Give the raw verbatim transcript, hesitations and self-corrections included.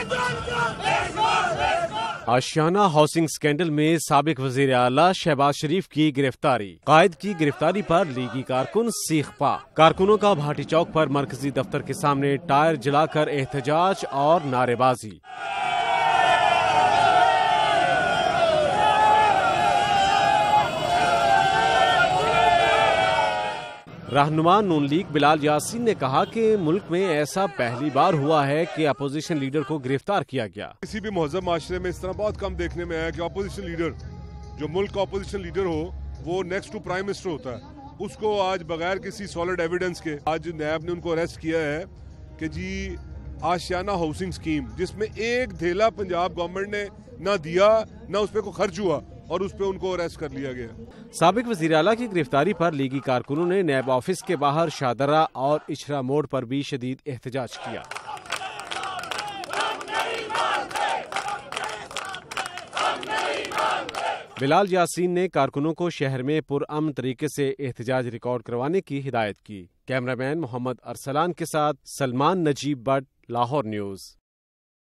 Ashiana housing scandal میں سابق وزیر اعلیٰ شہباز شریف کی گرفتاری، قائد کی گرفتاری پر لیگی کارکن سیخ پا، کارکنوں کا بھاٹی چوک پر مرکزی دفتر کے سامنے ٹائر جلا کر احتجاج اور نعرے بازی۔ رہنما نون لیگ بلال یاسین نے کہا کہ ملک میں ایسا پہلی بار ہوا ہے کہ اپوزیشن لیڈر کو گرفتار کیا گیا۔ کسی بھی مہذب معاشرے میں اس طرح بہت کم دیکھنے میں آیا کہ اپوزیشن لیڈر، جو ملک کا اپوزیشن لیڈر ہو، وہ نیکسٹ ٹو پرائم منسٹر ہوتا ہے، اس کو آج بغیر کسی سالڈ ایویڈنس کے آج نیب نے ان کو اریسٹ کیا ہے کہ جی آشیانہ ہاؤسنگ اسکیم، جس میں ایک دھیلا پنجاب گورنمنٹ نے نہ دیا نہ اس پہ کوئی خرچ ہوا، اور اس پہ ان کو اریسٹ کر لیا گیا۔ سابق وزیر اعلیٰ کی گرفتاری پر لیگی کارکنوں نے نیب آفس کے باہر شاہدرہ اور اچھرا موڑ پر بھی شدید احتجاج کیا۔ بلال یاسین نے کارکنوں کو شہر میں پرامن طریقے سے احتجاج ریکارڈ کروانے کی ہدایت کی۔ کیمرہ مین محمد ارسلان کے ساتھ سلمان نجیب بٹ، لاہور نیوز۔